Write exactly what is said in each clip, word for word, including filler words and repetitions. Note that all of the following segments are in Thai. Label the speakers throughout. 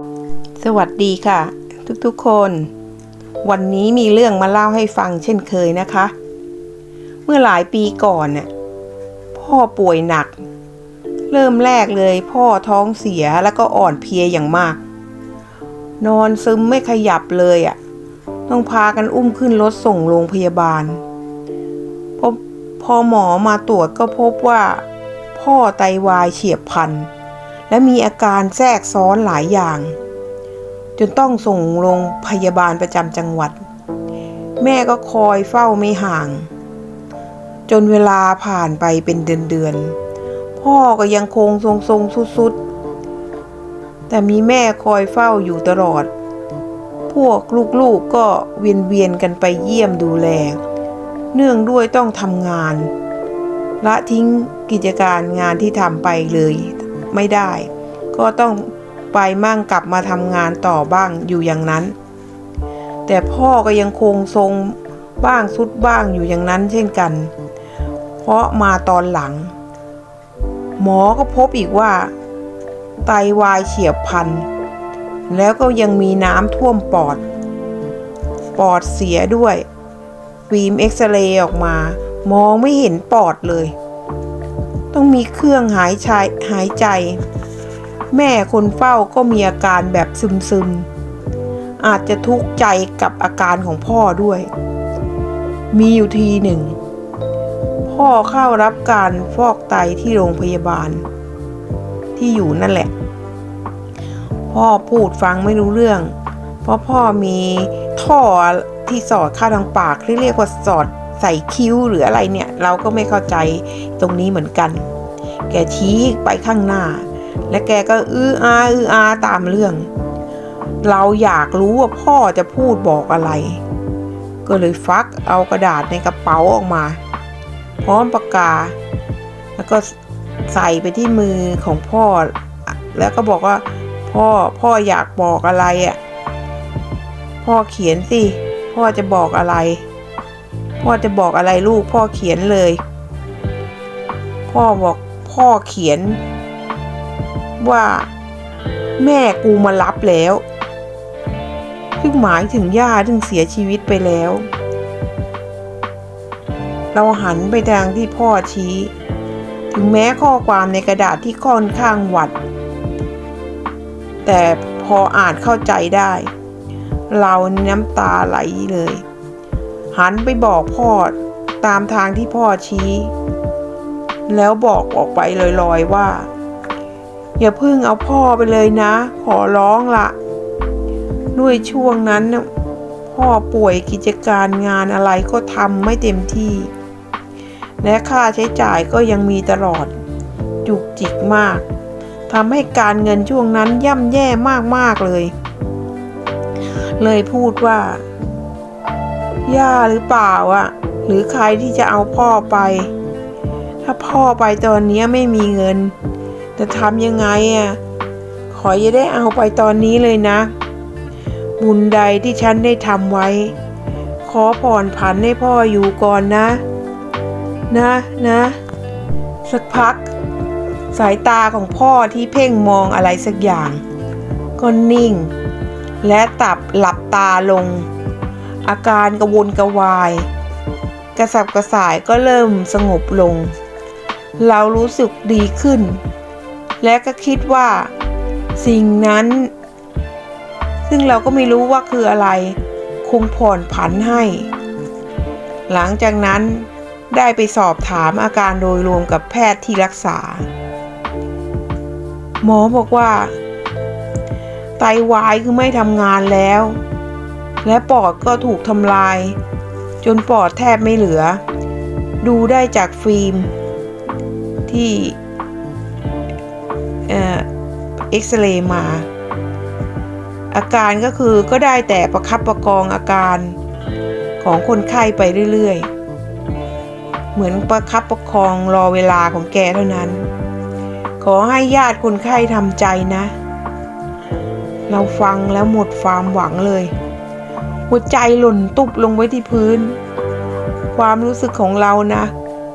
Speaker 1: สวัสดีค่ะทุกๆคนวันนี้มีเรื่องมาเล่าให้ฟังเช่นเคยนะคะเมื่อหลายปีก่อนน่ะพ่อป่วยหนักเริ่มแรกเลยพ่อท้องเสียแล้วก็อ่อนเพลียอย่างมากนอนซึมไม่ขยับเลยอ่ะต้องพากันอุ้มขึ้นรถส่งโรงพยาบาลพอพอหมอมาตรวจก็พบว่าพ่อไตวายเฉียบพลันและมีอาการแทรกซ้อนหลายอย่างจนต้องส่งโรงพยาบาลประจำจังหวัดแม่ก็คอยเฝ้าไม่ห่างจนเวลาผ่านไปเป็นเดือนๆพ่อก็ยังคงทรงๆสุดๆแต่มีแม่คอยเฝ้าอยู่ตลอดพวกลูกๆก็เวียนๆกันไปเยี่ยมดูแลเนื่องด้วยต้องทำงานละทิ้งกิจการงานที่ทำไปเลยไม่ได้ก็ต้องไปมั่งกลับมาทำงานต่อบ้างอยู่อย่างนั้นแต่พ่อก็ยังคงทรงบ้างสุดบ้างอยู่อย่างนั้นเช่นกันเพราะมาตอนหลังหมอก็พบอีกว่าไตวายเฉียบพลันแล้วก็ยังมีน้ำท่วมปอดปอดเสียด้วยฟิล์มเอ็กซเรย์ออกมามองไม่เห็นปอดเลยต้องมีเครื่องหายใจหายใจแม่คนเฝ้าก็มีอาการแบบซึมๆอาจจะทุกข์ใจกับอาการของพ่อด้วยมีอยู่ทีหนึ่งพ่อเข้ารับการฟอกไตที่โรงพยาบาลที่อยู่นั่นแหละพ่อพูดฟังไม่รู้เรื่องเพราะพ่อมีท่อที่สอดเข้าทางปากที่เรียกว่าสอดใส่คิ้วหรืออะไรเนี่ยเราก็ไม่เข้าใจตรงนี้เหมือนกันแกชี้ไปข้างหน้าและแกก็อื้ออาอื้ออาตามเรื่องเราอยากรู้ว่าพ่อจะพูดบอกอะไรก็เลยฟักเอากระดาษในกระเป๋าออกมาพร้อมปากกาแล้วก็ใส่ไปที่มือของพ่อแล้วก็บอกว่าพ่อพ่ออยากบอกอะไรอ่ะพ่อเขียนสิพ่อจะบอกอะไรพ่อจะบอกอะไรลูกพ่อเขียนเลยพ่อบอกพ่อเขียนว่าแม่กูมารับแล้วซึ่งหมายถึงย่าซึ่งเสียชีวิตไปแล้วเราหันไปทางที่พ่อชี้ถึงแม้ข้อความในกระดาษที่ค่อนข้างหวัดแต่พออ่านเข้าใจได้เราน้ำตาไหลเลยหันไปบอกพ่อตามทางที่พ่อชี้แล้วบอกออกไปลอยๆว่าอย่าเพิ่งเอาพ่อไปเลยนะขอร้องละด้วยช่วงนั้นพ่อป่วยกิจการงานอะไรก็ทำไม่เต็มที่และค่าใช้จ่ายก็ยังมีตลอดจุกจิกมากทำให้การเงินช่วงนั้นย่ำแย่มากๆเลยเลยพูดว่าย่าหรือเปล่าอ่ะหรือใครที่จะเอาพ่อไปถ้าพ่อไปตอนนี้ไม่มีเงินจะทำยังไงอ่ะขออย่าได้เอาไปตอนนี้เลยนะบุญใดที่ฉันได้ทำไว้ขอผ่อนผันให้พ่ออยู่ก่อนนะนะนะสักพักสายตาของพ่อที่เพ่งมองอะไรสักอย่างก็นิ่งและตับหลับตาลงอาการกระวนกระวายกระสับกระส่ายก็เริ่มสงบลงเรารู้สึกดีขึ้นและก็คิดว่าสิ่งนั้นซึ่งเราก็ไม่รู้ว่าคืออะไรคงผ่อนผันให้หลังจากนั้นได้ไปสอบถามอาการโดยรวมกับแพทย์ที่รักษาหมอบอกว่าไตวายคือไม่ทำงานแล้วและปอดก็ถูกทำลายจนปอดแทบไม่เหลือดูได้จากฟิล์มที่เอ่อเอ็กซเรย์มาอาการก็คือก็ได้แต่ประคับประคองอาการของคนไข้ไปเรื่อยๆเหมือนประคับประคองรอเวลาของแกเท่านั้นขอให้ญาติคนไข้ทำใจนะเราฟังแล้วหมดความหวังเลยหัวใจหล่นตุบลงไว้ที่พื้นความรู้สึกของเรานะ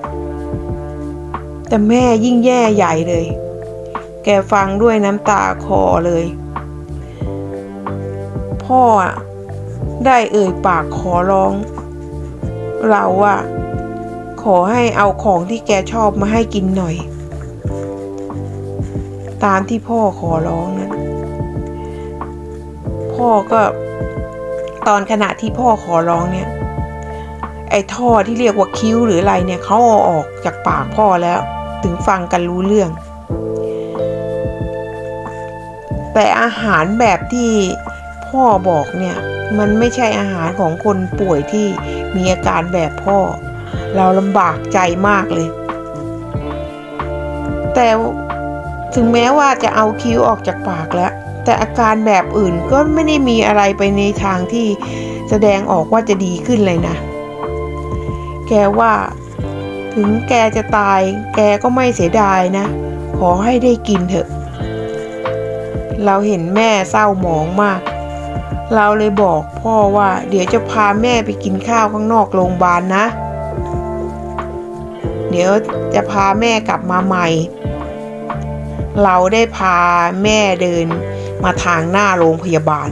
Speaker 1: แต่แม่ยิ่งแย่ใหญ่เลยแกฟังด้วยน้ำตาคลอเลยพ่อได้เอ่ยปากขอร้องเราอะขอให้เอาของที่แกชอบมาให้กินหน่อยตามที่พ่อขอร้องนั้นพ่อก็ตอนขณะที่พ่อขอร้องเนี่ยไอ้ท่อที่เรียกว่าคิ้วหรืออะไรเนี่ยเขาเอาออกจากปากพ่อแล้วถึงฟังกันรู้เรื่องแต่อาหารแบบที่พ่อบอกเนี่ยมันไม่ใช่อาหารของคนป่วยที่มีอาการแบบพ่อเราลำบากใจมากเลยแต่ถึงแม้ว่าจะเอาคิ้วออกจากปากแล้วแต่อาการแบบอื่นก็ไม่ได้มีอะไรไปในทางที่แสดงออกว่าจะดีขึ้นเลยนะแกว่าถึงแกจะตายแกก็ไม่เสียดายนะขอให้ได้กินเถอะเราเห็นแม่เศร้าหมองมากเราเลยบอกพ่อว่าเดี๋ยวจะพาแม่ไปกินข้าวข้างนอกโรงพยาบาลนะเดี๋ยวจะพาแม่กลับมาใหม่เราได้พาแม่เดินมาทางหน้าโรงพยาบาล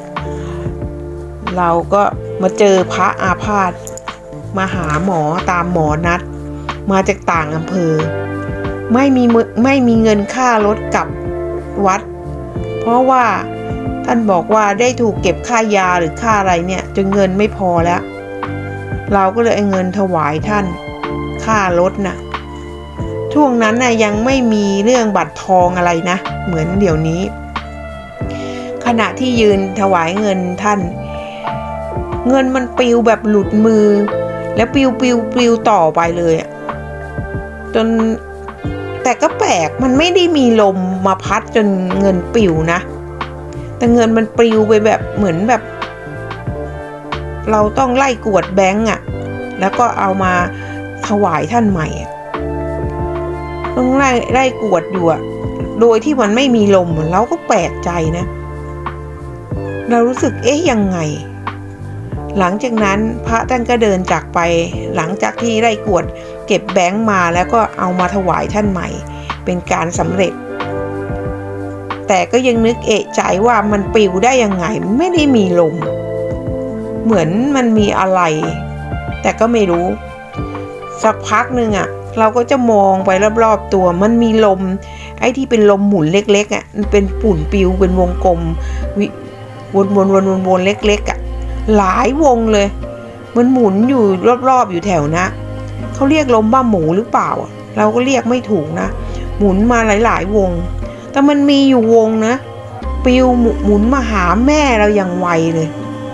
Speaker 1: เราก็มาเจอพระอาพาธมาหาหมอตามหมอนัดมาจากต่างอำเภอไม่มีไม่มีเงินค่ารถกลับวัดเพราะว่าท่านบอกว่าได้ถูกเก็บค่ายาหรือค่าอะไรเนี่ยจนเงินไม่พอแล้วเราก็เลยเอาเงินถวายท่านค่ารถนะช่วงนั้นนะยังไม่มีเรื่องบัตรทองอะไรนะเหมือนเดี๋ยวนี้ขณะที่ยืนถวายเงินท่านเงินมันปลิวแบบหลุดมือแล้วปลิวปลิวปลิวต่อไปเลยอ่ะจนแต่ก็แปลกมันไม่ได้มีลมมาพัดจนเงินปลิวนะแต่เงินมันปลิวไปแบบเหมือนแบบเราต้องไล่กวดแบงก์อ่ะแล้วก็เอามาถวายท่านใหม่ต้องไล่ไล่กวดอยู่อ่ะโดยที่มันไม่มีลมเราก็แปลกใจนะเรารู้สึกเอ๊ะยังไงหลังจากนั้นพระท่านก็เดินจากไปหลังจากที่ไล่กวดเก็บแบงก์มาแล้วก็เอามาถวายท่านใหม่เป็นการสำเร็จแต่ก็ยังนึกเอะใจว่ามันปลิวได้ยังไงมันไม่ได้มีลมเหมือนมันมีอะไรแต่ก็ไม่รู้สักพักหนึ่งอ่ะเราก็จะมองไปรอบๆตัวมันมีลมไอ้ที่เป็นลมหมุนเล็กๆอ่ะมันเป็นปุ่นปลิวเป็นวงกลมวิวนๆๆๆเล็กๆอ่ะหลายวงเลยมันหมุนอยู่รอบๆอยู่แถวนะเขาเรียกลมบ้าหมูหรือเปล่าเราก็เรียกไม่ถูกนะหมุนมาหลายๆวงแต่มันมีอยู่วงนะปลิวหมุนมาหาแม่เราอย่างไวเลย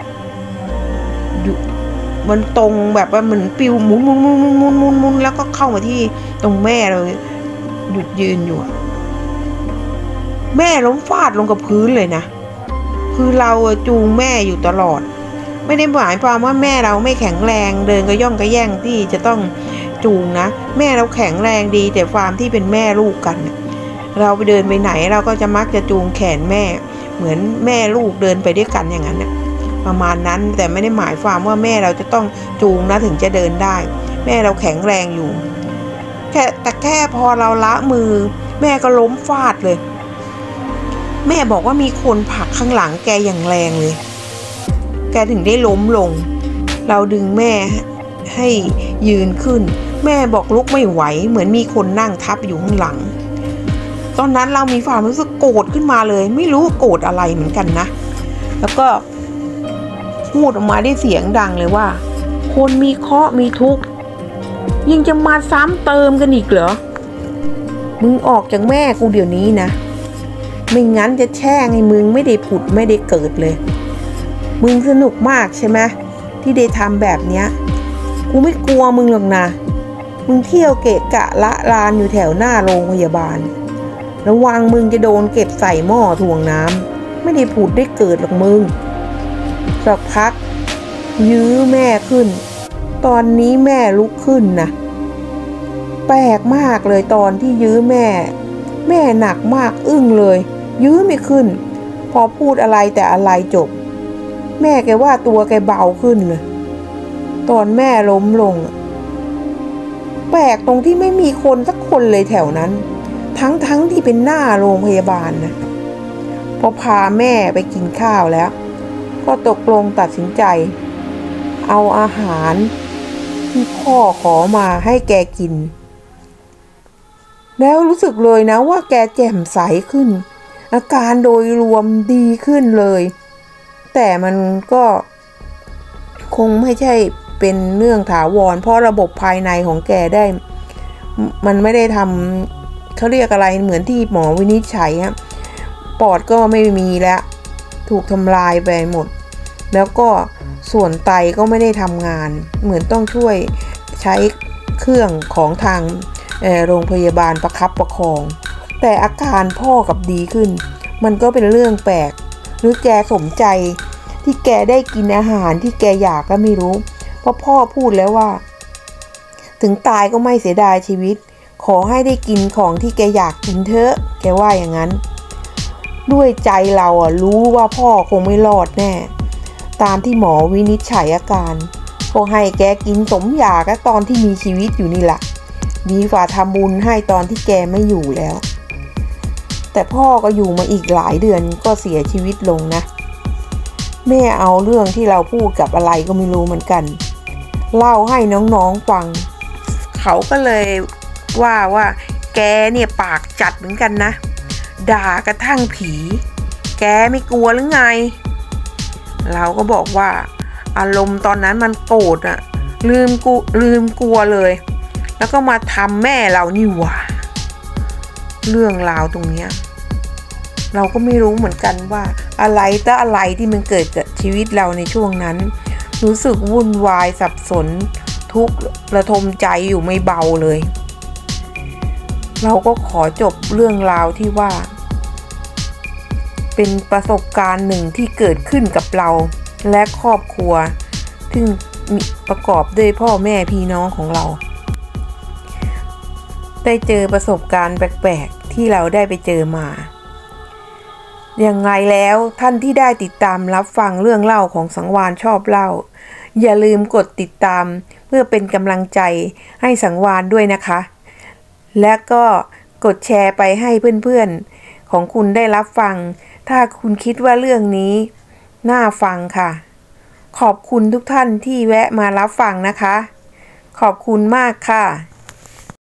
Speaker 1: มันตรงแบบว่าเหมือนปลิวหมุนหมุนหมุนหมุนหมุนหมุนหมุนแล้วก็เข้ามาที่ตรงแม่เราหยุดยืนอยู่แม่ล้มฟาดลงกับพื้นเลยนะคือเราจูงแม่อยู่ตลอดไม่ได้หมายความว่าแม่เราไม่แข็งแรงเดินก็ย่องก็แย่งที่จะต้องจูงนะแม่เราแข็งแรงดีแต่ความที่เป็นแม่ลูกกันเราไปเดินไปไหนเราก็จะมักจะจูงแขนแม่เหมือนแม่ลูกเดินไปด้วยกันอย่างนั้นนะประมาณนั้นแต่ไม่ได้หมายความว่าแม่เราจะต้องจูงนะถึงจะเดินได้แม่เราแข็งแรงอยู่แค่แต่แค่พอเราละมือแม่ก็ล้มฟาดเลยแม่บอกว่ามีคนผลักข้างหลังแกอย่างแรงเลยแกถึงได้ล้มลงเราดึงแม่ให้ยืนขึ้นแม่บอกลุกไม่ไหวเหมือนมีคนนั่งทับอยู่ข้างหลังตอนนั้นเรามีความรู้สึกโกรธขึ้นมาเลยไม่รู้โกรธอะไรเหมือนกันนะแล้วก็พูดออกมาได้เสียงดังเลยว่าคนมีเคราะห์มีทุกข์ยังจะมาซ้ำเติมกันอีกเหรอมึงออกจากแม่กูเดี๋ยวนี้นะไม่งั้นจะแช่งให้มึงไม่ได้ผุดไม่ได้เกิดเลยมึงสนุกมากใช่ไหมที่ได้ทำแบบเนี้ยกูไม่กลัวมึงหรอกนะมึงเที่ยวเกะกะละลานอยู่แถวหน้าโรงพยาบาลระวังมึงจะโดนเก็บใส่หม้อถ่วงน้ำไม่ได้ผุดได้เกิดหรอกมึงสักพักยื้อแม่ขึ้นตอนนี้แม่ลุกขึ้นนะแปลกมากเลยตอนที่ยื้อแม่แม่หนักมากอึ้งเลยยื้อไม่ขึ้นพอพูดอะไรแต่อะไรจบแม่แกว่าตัวแกเบาขึ้นเลยตอนแม่ล้มลงแปลกตรงที่ไม่มีคนสักคนเลยแถวนั้นทั้งทั้งที่เป็นหน้าโรงพยาบาลนะพอพาแม่ไปกินข้าวแล้วก็ตกลงตัดสินใจเอาอาหารที่พ่อขอมาให้แกกินแล้วรู้สึกเลยนะว่าแกแจ่มใสขึ้นอาการโดยรวมดีขึ้นเลยแต่มันก็คงไม่ใช่เป็นเรื่องถาวรเพราะระบบภายในของแกได้มันไม่ได้ทำเขาเรียกอะไรเหมือนที่หมอวินิจฉัยฮะปอดก็ไม่มีแล้วถูกทำลายไปหมดแล้วก็ส่วนไตก็ไม่ได้ทำงานเหมือนต้องช่วยใช้เครื่องของทางโรงพยาบาลประคับประคองแต่อาการพ่อกับดีขึ้นมันก็เป็นเรื่องแปลกหรือแกสมใจที่แกได้กินอาหารที่แกอยากก็ไม่รู้เพราะพ่อพูดแล้วว่าถึงตายก็ไม่เสียดายชีวิตขอให้ได้กินของที่แกอยากกินเถอะแกว่าอย่างนั้นด้วยใจเราอ่ะรู้ว่าพ่อคงไม่รอดแน่ตามที่หมอวินิจฉัยอาการก็ให้แกกินสมอยากตอนที่มีชีวิตอยู่นี่แหละดีกว่าทำบุญให้ตอนที่แกไม่อยู่แล้วแต่พ่อก็อยู่มาอีกหลายเดือนก็เสียชีวิตลงนะแม่เอาเรื่องที่เราพูดกับอะไรก็ไม่รู้เหมือนกันเล่าให้น้องๆฟังเขาก็เลยว่าว่าแกเนี่ยปากจัดเหมือนกันนะด่ากระทั่งผีแกไม่กลัวหรือไงเราก็บอกว่าอารมณ์ตอนนั้นมันโกรธอะลืมกูลืมกลัวเลยแล้วก็มาทำแม่เรานี่หว่าเรื่องราวตรงเนี้ยเราก็ไม่รู้เหมือนกันว่าอะไรแต่อะไรที่มันเกิดกับชีวิตเราในช่วงนั้นรู้สึกวุ่นวายสับสนทุกข์ระทมใจอยู่ไม่เบาเลยเราก็ขอจบเรื่องราวที่ว่าเป็นประสบการณ์หนึ่งที่เกิดขึ้นกับเราและครอบครัวซึ่งประกอบด้วยพ่อแม่พี่น้องของเราได้เจอประสบการณ์แปลกๆที่เราได้ไปเจอมายังไงแล้วท่านที่ได้ติดตามรับฟังเรื่องเล่าของสังวาลชอบเล่าอย่าลืมกดติดตามเพื่อเป็นกำลังใจให้สังวาลด้วยนะคะและก็กดแชร์ไปให้เพื่อนๆของคุณได้รับฟังถ้าคุณคิดว่าเรื่องนี้น่าฟังค่ะขอบคุณทุกท่านที่แวะมารับฟังนะคะขอบคุณมากค่ะ